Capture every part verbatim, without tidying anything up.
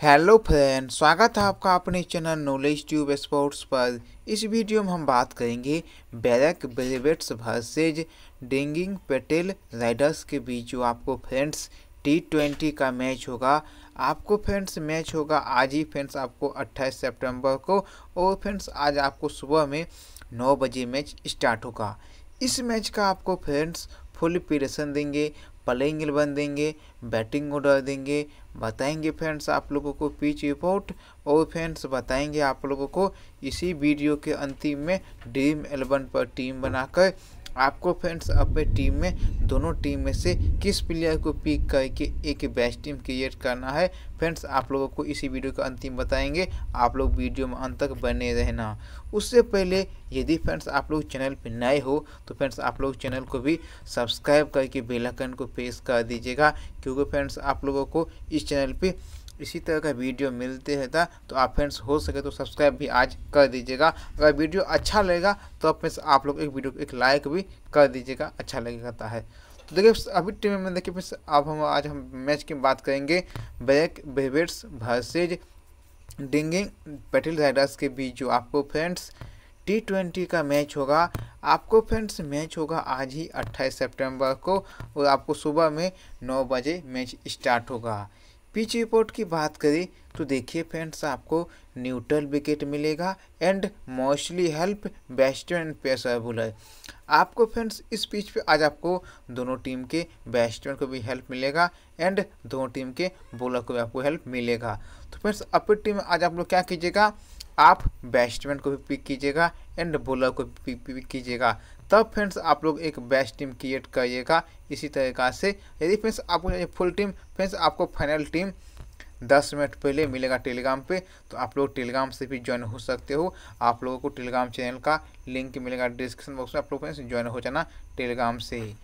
Hello friend, स्वागत है आपका अपने चैनल नॉलेज ट्यूब स्पोर्ट्स पर। इस वीडियो में हम बात करेंगे Barak Bravehearts versus Dihing Patkai Riders के बीच जो आपको फ्रेंड्स टी ट्वेंटी का मैच होगा। आपको फ्रेंड्स मैच होगा आज ही फ्रेंड्स आपको अट्ठाईस सितंबर को, और फ्रेंड्स आज आपको सुबह में नौ बजे मैच स्टार्ट होगा। इस मैच का आपको फ्रेंड्स फुल प्रिपरेशन देंगे, प्लेइंग इलेवन देंगे, बैटिंग ऑर्डर देंगे, बताएंगे फ्रेंड्स आप लोगों को पिच रिपोर्ट, और फ्रेंड्स बताएंगे आप लोगों को इसी वीडियो के अंतिम में ड्रीम इलेवन पर टीम बनाकर आपको फ्रेंड्स अपने टीम में दोनों टीम में से किस प्लेयर को पिक करके एक बेस्ट टीम क्रिएट करना है। फ्रेंड्स आप लोगों को इसी वीडियो का अंतिम बताएंगे, आप लोग वीडियो में अंत तक बने रहना। उससे पहले यदि फ्रेंड्स आप लोग चैनल पर नए हो तो फ्रेंड्स आप लोग चैनल को भी सब्सक्राइब करके बेल आइकन को प्रेस कर दीजिएगा, क्योंकि फ्रेंड्स आप लोगों को इस चैनल पे इसी तरह का वीडियो मिलते रहता। तो आप फ्रेंड्स हो सके तो सब्सक्राइब भी आज कर दीजिएगा। अगर वीडियो अच्छा लगेगा तो फ्रेंड्स आप लोग एक वीडियो को एक लाइक भी कर दीजिएगा, अच्छा लगता है। तो देखिए अभी टीम में देखिए फ्रेंड्स अब हम आज हम मैच की बात करेंगे Barak Bravehearts versus Dihing Patkai Riders के बीच जो आपको फ्रेंड्स टी ट्वेंटी का मैच होगा। आपको फ्रेंड्स मैच होगा आज ही अट्ठाईस सितंबर को, और आपको सुबह में नौ बजे मैच स्टार्ट होगा। पिच रिपोर्ट की बात करें तो देखिए फ्रेंड्स आपको न्यूट्रल विकेट मिलेगा and mostly help batsman pacer bowler. आपको फ्रेंड्स इस पिच पे आज आपको दोनों टीम के बैट्समैन को भी हेल्प मिलेगा एंड दोनों टीम के बॉलर को भी आपको हेल्प मिलेगा। तो फ्रेंड्स अपनी टीम में आज आप लोग क्या कीजिएगा, आप बैट्समैन को भी पिक कीजिएगा एंड बॉलर को भी पिक कीजिएगा, तब फ्रेंड्स आप लोग एक बेस्ट टीम क्रिएट करिएगा। इसी तरीक़ा से यदि फ्रेंड्स आपको फुल टीम फ्रेंड्स आपको फाइनल टीम दस मिनट पहले मिलेगा टेलीग्राम पे, तो आप लोग टेलीग्राम से भी ज्वाइन हो सकते हो। आप लोगों को टेलीग्राम चैनल का लिंक मिलेगा डिस्क्रिप्शन बॉक्स में, आप लोग फ्रेंड्स ज्वाइन हो जाना टेलीग्राम से ही।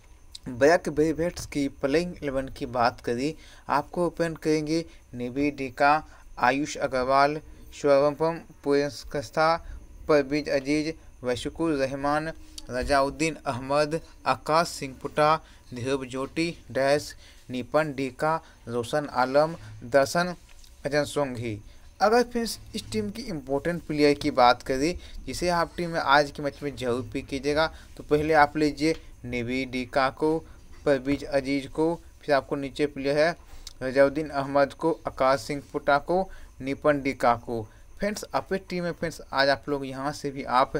बैरक ब्रेवेट्स की प्लेइंग इलेवन की बात करें, आपको ओपन करेंगे निवेदिका, आयुष अग्रवाल, शोरम पुरस्कस्था, परवीज अजीज, वशुकुर रहमान, रजाउद्दीन अहमद, आकाश सिंह पुटा, ध्रुव ज्योति डैश, निपन डीका, रोशन आलम, दर्शन अजन सोंघी। अगर फ्रेंड्स इस टीम की इम्पोर्टेंट प्लेयर की बात करें जिसे आप टीम में आज के मैच में जरूर पिक कीजिएगा, तो पहले आप लीजिए निवेदिका को, परवीज अजीज को, फिर आपको नीचे प्लेयर है रजाउद्दीन अहमद को, आकाश सिंह पुटा को, निपन डीका को। फ्रेंड्स अपनी टीम में फ्रेंड्स आज आप लोग यहाँ से भी आप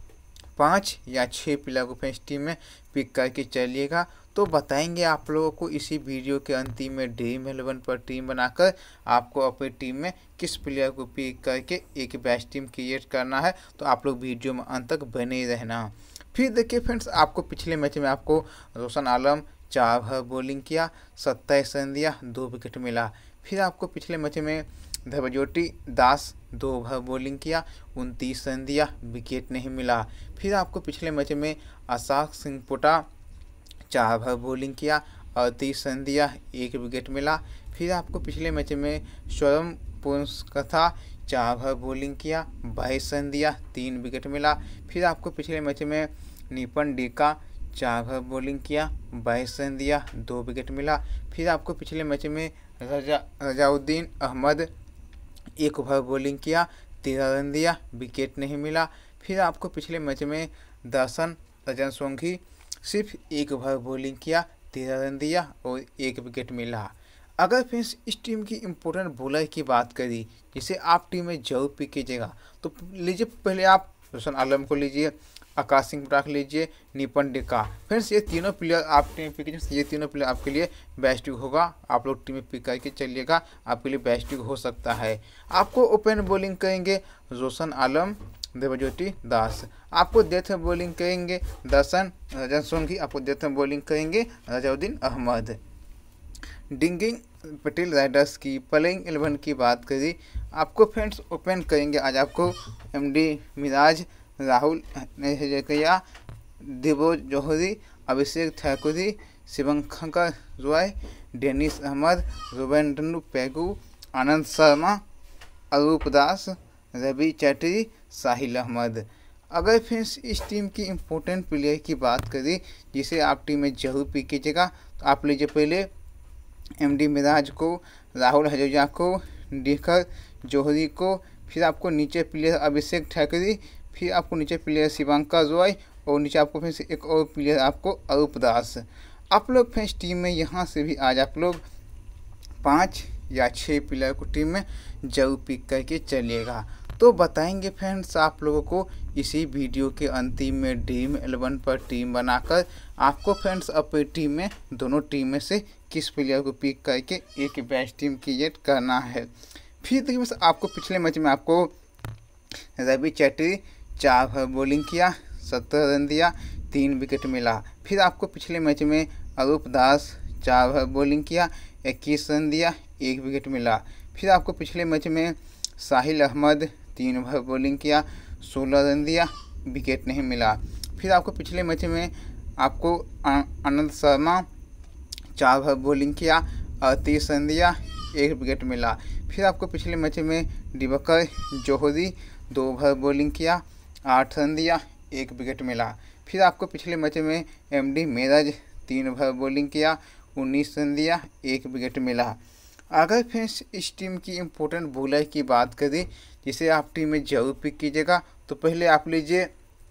पाँच या छः प्लेयर को फ्रेंड्स टीम में पिक करके चलिएगा। तो बताएंगे आप लोगों को इसी वीडियो के अंतिम में ड्रीम इलेवन पर टीम बनाकर आपको अपनी टीम में किस प्लेयर को पिक करके एक बेस्ट टीम क्रिएट करना है। तो आप लोग वीडियो में अंत तक बने रहना। फिर देखिए फ्रेंड्स आपको पिछले मैच में आपको रोशन आलम चार ओवर बॉलिंग किया, सत्ताईस रन दिया, दो विकेट मिला। फिर आपको पिछले मैच में ध्रुवज्योति दास दो ओवर बॉलिंग किया, उनतीस रन दिया, विकेट नहीं मिला। फिर आपको पिछले मैच में आकाश सिंह पुटा चार ओवर बॉलिंग किया, अड़तीस रन दिया, एक विकेट मिला। फिर आपको पिछले मैच में शोरम पुरस्कस्था चार ओवर बॉलिंग किया, बाईस रन दिया, तीन विकेट मिला। फिर आपको पिछले मैच में निपन डीका चार ओवर बॉलिंग किया, बाईस रन दिया, दो विकेट मिला। फिर आपको पिछले मैच में रजा रजाउद्दीन अहमद एक ओवर बॉलिंग किया, तेरह रन दिया, विकेट नहीं मिला। फिर आपको पिछले मैच में दर्शन अजन सोंघी सिर्फ एक ओवर बॉलिंग किया, तेरह रन दिया और एक विकेट मिला। अगर फ्रेंड्स इस टीम की इम्पोर्टेंट बॉलर की बात करी जिसे आप टीम में जरूर पिक कीजिएगा, तो लीजिए पहले आप रोशन आलम को लीजिए, आकाश सिंह पुटा लीजिए, निपन डीका। फ्रेंड्स ये तीनों प्लेयर आप टीम में पिक कीजिए, ये तीनों प्लेयर आपके लिए बेस्ट होगा। आप लोग टीम में पिक करके चलिएगा, आपके लिए बेस्ट हो सकता है। आपको ओपन बॉलिंग करेंगे रोशन आलम, ध्रुवज्योति दास, आपको डेथ में बॉलिंग करेंगे दर्शन अजन सोंघी, आपको डेथ में बॉलिंग करेंगे रजाउद्दीन अहमद। डेंगिंग पटेल राइडर्स की प्लेइंग इलेवन की बात करें, आपको फ्रेंड्स ओपन करेंगे आज आपको एमडी मिराज, राहुल नेहरिया, दिबो जौहरी, अभिषेक ठाकुरी, शिवंकर रॉय, डेनिस अहमद, रुबेंद्र पेगू, आनंद शर्मा, अरूप दास, रवि चौधरी, साहिल अहमद। अगर फ्रेंड्स इस टीम की इम्पोर्टेंट प्लेयर की बात करें जिसे आप टीम में जरूर पिक कीजिएगा, तो आप लीजिए पहले एमडी मिराज को, राहुल हजोजा को, डिकर जोहरी को, फिर आपको नीचे प्लेयर अभिषेक ठाकरे, फिर आपको नीचे प्लेयर शिवांकर रॉय और नीचे आपको फिर से एक और प्लेयर आपको अरूप दास। आप लोग फ्रेंड्स टीम में यहाँ से भी आज आप लोग पाँच या छः प्लेयर को टीम में जरूर पिक करके चलिएगा। तो बताएंगे फ्रेंड्स आप लोगों को इसी वीडियो के अंतिम में ड्रीम इलेवन पर टीम बनाकर आपको फ्रेंड्स अपनी टीम में दोनों टीम में से किस प्लेयर को पिक करके एक बेस्ट टीम क्रिएट करना है। फिर देखिए बस आपको पिछले मैच में आपको रवि चौधरी चार ओवर बॉलिंग किया, सत्तर रन दिया, तीन विकेट मिला। फिर आपको पिछले मैच में अरूप दास चार ओवर बॉलिंग किया, इक्कीस रन दिया, एक विकेट मिला। फिर आपको पिछले मैच में साहिल अहमद तीन ओवर बॉलिंग किया, सोलह रन दिया, विकेट नहीं मिला। फिर आपको पिछले मैच में आपको आनंद शर्मा चार ओवर बॉलिंग किया, अड़तीस रन दिया, एक विकेट मिला। फिर आपको पिछले मैच में दिवाकर जोहरी दो ओवर बॉलिंग किया, आठ रन दिया, एक विकेट मिला। फिर आपको पिछले मैच में एमडी मेरज तीन ओवर बॉलिंग किया, उन्नीस रन दिया, एक विकेट मिला। अगर फ्रेंड्स इस टीम की इम्पोर्टेंट बॉलर की बात करें जिसे आप टीम में जरूर पिक कीजिएगा, तो पहले आप लीजिए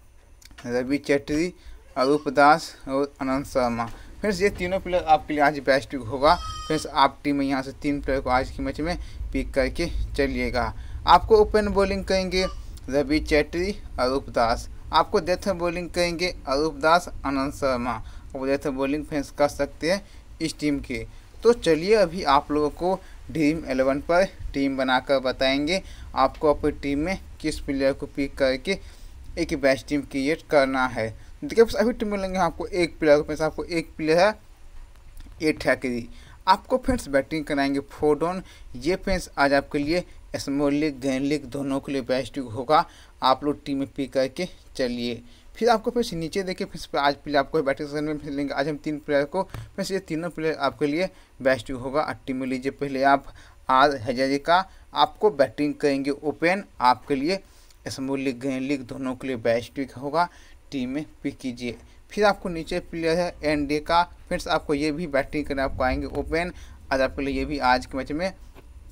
रवि चौधरी, अरूप दास और आनंद शर्मा। फ्रेंड्स ये तीनों प्लेयर आपके लिए आज बेस्ट पिक होगा। फ्रेंड्स आप टीम में यहाँ से तीन प्लेयर को आज की मैच में पिक करके चलिएगा। आपको ओपन बॉलिंग करेंगे रवि चौधरी, अरूप दास। आपको डेथ बॉलिंग करेंगे अरूप दास, आनंद शर्मा। और डेथ बॉलिंग फ्रेंड्स कर सकते हैं इस टीम के। तो चलिए अभी आप लोगों को ड्रीम इलेवन पर टीम बनाकर बताएंगे आपको अपनी टीम में किस प्लेयर को पिक करके एक बेस्ट टीम क्रिएट करना है। देखिए अभी टीम में लेंगे आपको एक प्लेयर फ्रेंड्स, आपको एक प्लेयर है ए ठाकरे। आपको फ्रेंड्स बैटिंग कराएंगे फोर डाउन। ये फ्रेंड्स आज आपके लिए स्मॉल लीग ग्रैंड लीग दोनों के लिए बेस्ट होगा। आप लोग टीम में पिक करके चलिए। फिर आपको फिर नीचे देखिए फिर आज प्लेयर आपको बैटिंग सेक्शन में फिर लेंगे आज हम तीन प्लेयर को। फिर ये तीनों प्लेयर आपके लिए बेस्ट होगा। टीम में लीजिए पहले आप आर हजारिका, आपको बैटिंग करेंगे ओपन, आपके लिए स्मॉल लीग ग्रैंड लीग दोनों के लिए बेस्ट होगा। टीम में पिक कीजिए। फिर आपको नीचे प्लेयर है एन डे का। फ्रेंड्स आपको ये भी बैटिंग करने आपको आएंगे ओपन। आज आपके लिए ये भी आज के मैच में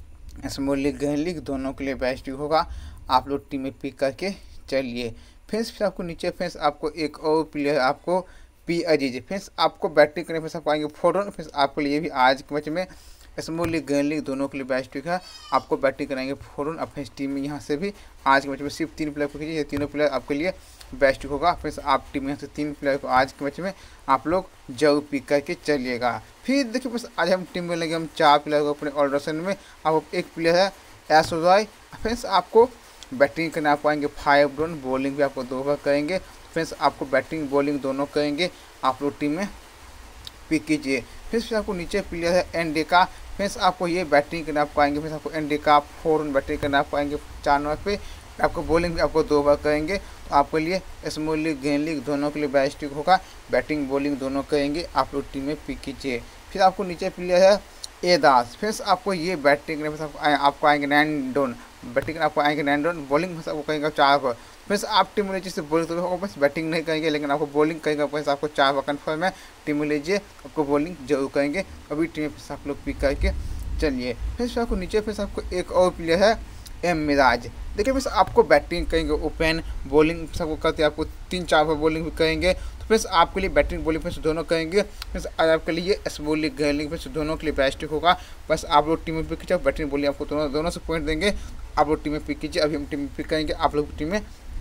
स्मॉल लीग ग्रैंड लीग दोनों के लिए बेस्ट होगा। आप लोग टीम में पिक करके चलिए। फ्रेंड्स फिर आपको नीचे फ्रेंड्स आपको एक और प्लेयर आपको पी अजीज। फ्रेंड्स आपको बैटिंग करने फ्रेंड्स आपको आएंगे फोर रन। फ्रेंड्स आपके लिए भी आज के मैच में स्मॉल लीग ग्रैंड लीग दोनों के लिए बेस्ट है। आपको बैटिंग कराएंगे फोर रन। अपने टीम में यहाँ से भी आज के मैच में सिर्फ तीन प्लेयर को कीजिए। ये तीनों प्लेयर आपके लिए बेस्ट होगा। फ्रेंड्स आप टीम में यहाँ से तीन प्लेयर को आज के मैच में आप लोग जरूर पिक करके चलिएगा। फिर देखिए बस आज हम टीम में लेंगे हम चार प्लेयर को अपने ऑलराउंडर में। आपको एक प्लेयर है एस रॉय। फ्रेंड्स आपको बैटिंग करने आपको आएंगे फाइव डाउन, बॉलिंग भी आपको दो ओवर करेंगे। फ्रेंड्स आपको बैटिंग बॉलिंग दोनों करेंगे। आप लोग टीम में पिक कीजिए। फिर आपको नीचे प्लेयर है एन डे का। फ्रेंड्स आपको ये बैटिंग करने आपको आएंगे। फ्रेंड्स आपको एन डे का फोर रन बैटिंग करने आपको आएंगे चार नंबर पे। आपको बॉलिंग भी आपको दो ओवर करेंगे। तो आपके लिए स्मॉल लीग ग्रैंड लीग दोनों के लिए बेस्ट होगा। बैटिंग बॉलिंग दोनों करेंगे। आप लोग टीम में पिक कीजिए। फिर आपको नीचे प्लेयर है ए दास। फ्रेंड्स आपको ये बैटिंग करने आपको आपको आएंगे नाइन डाउन, बैटिंग आपको आएंगे नाइन डाउन, बॉलिंग आपको करेंगे चार ओवर। फ्रेंड्स आप टीम में लीजिए से बॉलिंग तो बस बैटिंग नहीं करेंगे, लेकिन आपको बॉलिंग करेंगे। फ्रेंड्स आपको चार ओवर कन्फर्म है। टीम में लीजिए आपको बॉलिंग जरूर करेंगे। अभी टीम में आप लोग पिक करके चलिए। फिर आपको नीचे फिर आपको एक और प्लेयर है एम मिराज। देखिए फ्रेंड्स आपको बैटिंग करेंगे ओपन, बॉलिंग सबको करते आपको तीन चार ओवर बॉलिंग भी करेंगे। तो फ्रेंड्स आपके लिए बैटिंग बॉलिंग फ्रेंड्स दोनों करेंगे। फ्रेंड्स आज आपके लिए small league grand league friends दोनों के लिए बेस्ट होगा। बस आप लोग टीम में पिक कीजिए। बैटिंग बॉलिंग आपको दोनों दोनों से पॉइंट देंगे। आप लोग टीम में पिक कीजिए। अभी हम टीम में पिक करेंगे। आप लोग टीम में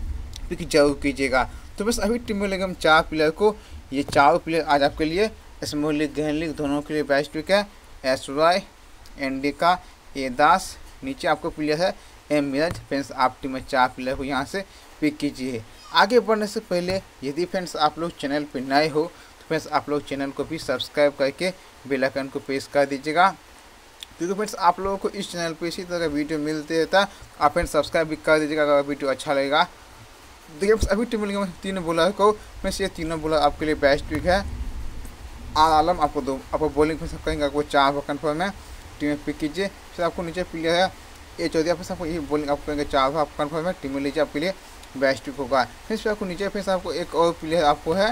पिक जरूर कीजिएगा। तो बस अभी टीम में लेंगे हम चार प्लेयर को। ये चारों प्लेयर आज आपके लिए स्मॉल लीग ग्रैंड लीग दोनों के लिए बेस्ट है। एस रॉय, एन डी का, ए दास, नीचे आपको प्लेयर है एम मिराज। फ्रेंड्स आप टीम में चार प्लेयर को यहाँ से पिक कीजिए। आगे बढ़ने से पहले यदि फ्रेंड्स आप लोग चैनल पर नए हो तो फ्रेंड्स आप लोग चैनल को भी सब्सक्राइब करके बेल आइकन को प्रेस कर दीजिएगा, क्योंकि फ्रेंड्स आप लोगों को इस चैनल पर इसी तरह का वीडियो मिलते रहता है। आप फ्रेंड्स सब्सक्राइब भी कर दीजिएगा अगर वीडियो अच्छा लगेगा। देखिए अभी टीम में तीन बॉलर को फ्रेंड्स ये तीनों बॉलर आपके लिए बेस्ट पिक है। आर आलम आपको दो आपको बॉलिंग फ्रेंड्स करेंगे। आपको चार ओवर कन्फर्म है। टीम में पिक कीजिए। फिर आपको नीचे प्लेयर है ए चौधरी। फ्रेंड्स आपको ये बॉलिंग आपको करेंगे चार ओवर आपको कन्फर्म है। टीम में लीजिए आपके लिए बेस्ट होगा। फिर आपको नीचे फिर आपको एक और प्लेयर आपको है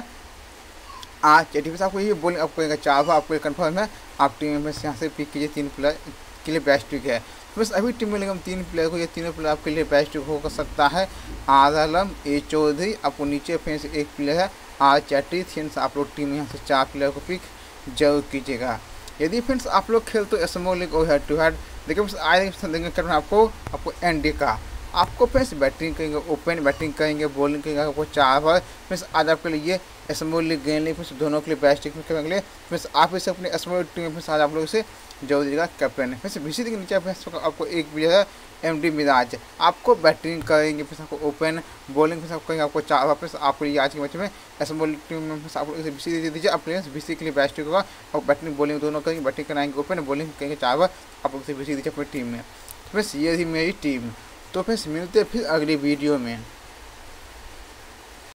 आज चौधरी। फिर आपको ये बॉलिंग आपको करेंगे चार ओवर आपको कन्फर्म है। आप टीम में यहाँ से पिक कीजिए तीन प्लेयर के लिए बेस्ट वीक है। बस अभी टीम में हम तीन प्लेयर को, ये तीनों प्लेयर आपके लिए बेस्ट वीक हो सकता है। आर आलम, ए चौधरी, आपको नीचे फ्रेंड्स एक प्लेयर है आर चैटी। फ्रेंड्स आप लोग टीम में यहाँ से चार प्लेयर को पिक जरूर कीजिएगा। यदि फ्रेंड्स आप लोग खेलते हो स्मॉल लीग और हेड टू हेड, देखिए फ्रेंड्स आज देंगे करना आपको आपको एनडी का। आपको फ्रेंड्स बैटिंग करेंगे, ओपन बैटिंग करेंगे, बॉलिंग करेंगे आपको चार बार। फ्रेंड्स आज आपके लिए small league game league friends दोनों के लिए बेस्ट टीम करेंगे। फ्रेंड्स आप इसे अपने स्मॉल टीम में आज आप लोग इसे जरूर दीजिएगा कैप्टन है। फ्रेंड्स बीसी के नीचे फ्रेंड्स आपको एक भी है एम डी मिराज। आपको बैटिंग करेंगे, फिर आपको ओपन बॉलिंग फिर आपको करेंगे आपको चार बार। फ्रेंड्स आपको ये आज के मैच में स्मॉल टीम में आप लोग इसे बीसी दे दीजिए। आप फ्रेंड्स बीसी के लिए बेस्ट होगा और बैटिंग बॉलिंग दोनों करेंगे, बैटिंग कराएंगे ओपन, बॉलिंग करेंगे चार बार। आप लोग इसे बीसी दीजिए अपनी टीम में। फ्रेंड्स ये थी मेरी टीम। तो फ्रेंड्स मिलते हैं फिर अगली वीडियो में।